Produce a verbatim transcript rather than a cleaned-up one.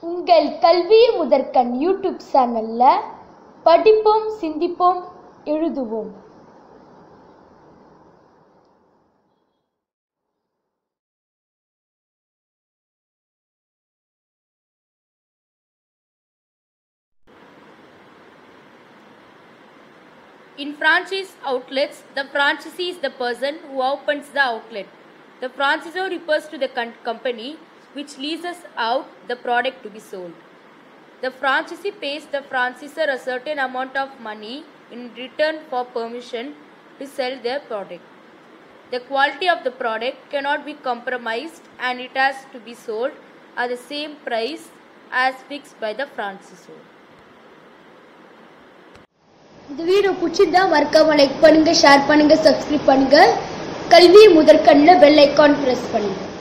உங்கள் கல்வி முதற்கண் யூடியூப் சேனல்ல படிப்போம், சிந்திப்போம், எழுதுவோம். In franchise outlets, the franchisee is the person who opens the outlet. The franchisor refers to the company which leases out the product to be sold. The franchisee pays the franchisor a certain amount of money in return for permission to sell their product. The quality of the product cannot be compromised and it has to be sold at the same price as fixed by the franchisor. இந்த video பிடிச்சிருந்தா மறக்காம like பண்ணுங்க, share பண்ணுங்க, subscribe பண்ணுங்க. கல்வி முதற்கண்ணில் bell icon press பண்ணுங்க.